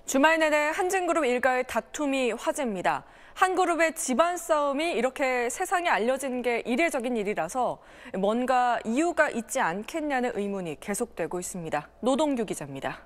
주말 내내 한진그룹 일가의 다툼이 화제입니다. 한 그룹의 집안 싸움이 이렇게 세상에 알려진 게 이례적인 일이라서 뭔가 이유가 있지 않겠냐는 의문이 계속되고 있습니다. 노동규 기자입니다.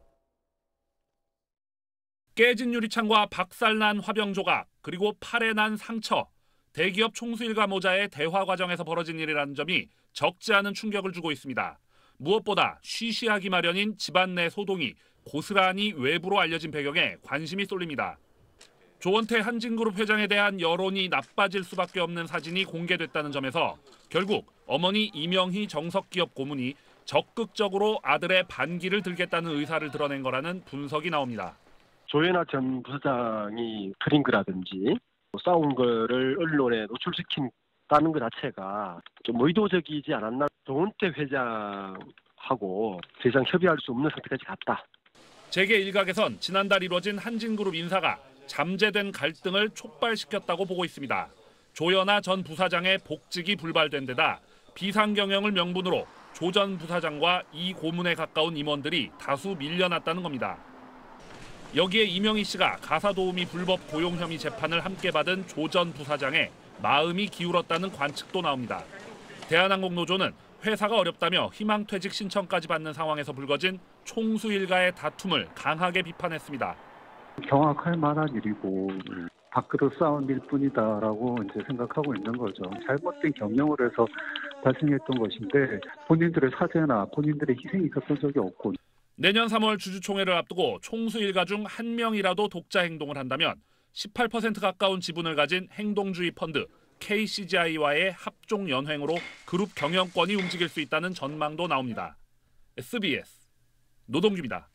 깨진 유리창과 박살난 화병 조각, 그리고 팔에 난 상처. 대기업 총수 일가 모자의 대화 과정에서 벌어진 일이라는 점이 적지 않은 충격을 주고 있습니다. 무엇보다 쉬쉬하기 마련인 집안 내 소동이 고스란히 외부로 알려진 배경에 관심이 쏠립니다. 조원태 한진그룹 회장에 대한 여론이 나빠질 수밖에 없는 사진이 공개됐다는 점에서 결국 어머니 이명희 정석기업 고문이 적극적으로 아들의 반기를 들겠다는 의사를 드러낸 거라는 분석이 나옵니다. 조현아 전 부사장이 그린 거라든지 싸운 거를 언론에 노출시킨다는 것 자체가 좀 의도적이지 않았나. 조원태 회장하고 더 이상 협의할 수 없는 상태까지 갔다. 재계 일각에선 지난달 이뤄진 한진그룹 인사가 잠재된 갈등을 촉발시켰다고 보고 있습니다. 조현아 전 부사장의 복직이 불발된 데다 비상경영을 명분으로 조 전 부사장과 이 고문에 가까운 임원들이 다수 밀려났다는 겁니다. 여기에 이명희 씨가 가사도우미 불법 고용 혐의 재판을 함께 받은 조 전 부사장의 마음이 기울었다는 관측도 나옵니다. 대한항공노조는 회사가 어렵다며 희망퇴직 신청까지 받는 상황에서 불거진 총수 일가의 다툼을 강하게 비판했습니다. 경악할 만한 일이고 밖으로 싸운 일뿐이다라고 이제 생각하고 있는 거죠. 잘못된 경영을 해서 발생했던 것인데 본인들의 사죄나 본인들의 희생이 있었던 적이 없고. 내년 3월 주주총회를 앞두고 총수 일가 중 한 명이라도 독자 행동을 한다면 18% 가까운 지분을 가진 행동주의 펀드 KCGI와의 합종 연횡으로 그룹 경영권이 움직일 수 있다는 전망도 나옵니다. SBS 노동규입니다.